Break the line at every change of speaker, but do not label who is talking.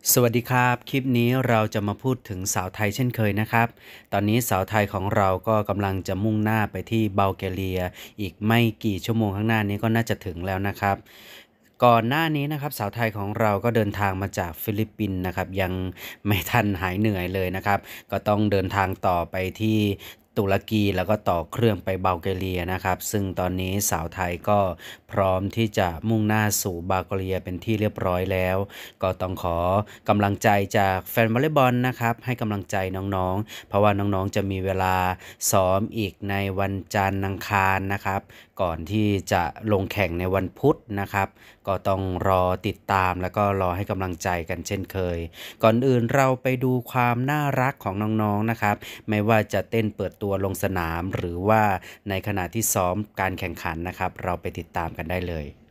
สวัสดีครับคลิปนี้เราจะมาพูดถึงสาวไทยเช่นเคยนะครับตอนนี้สาวไทยของเราก็กำลังจะมุ่งหน้าไปที่บัลแกเรียอีกไม่กี่ชั่วโมงข้างหน้านี้ก็น่าจะถึงแล้วนะครับก่อนหน้านี้นะครับสาวไทยของเราก็เดินทางมาจากฟิลิปปินส์นะครับยังไม่ทันหายเหนื่อยเลยนะครับก็ต้องเดินทางต่อไปที่ตุรกีแล้วก็ต่อเครื่องไปบัลแกเรียนะครับซึ่งตอนนี้สาวไทยก็พร้อมที่จะมุ่งหน้าสู่บัลแกเรียเป็นที่เรียบร้อยแล้วก็ต้องขอกำลังใจจากแฟนวอลเลย์บอลนะครับให้กำลังใจน้องๆเพราะว่าน้องๆจะมีเวลาซ้อมอีกในวันจันทร์อังคารนะครับก่อนที่จะลงแข่งในวันพุธนะครับก็ต้องรอติดตามแล้วก็รอให้กำลังใจกันเช่นเคยก่อนอื่นเราไปดูความน่ารักของน้องๆนะครับไม่ว่าจะเต้นเปิดตัวลงสนามหรือว่าในขณะที่ซ้อมการแข่งขันนะครับเราไปติดตามกันได้เลย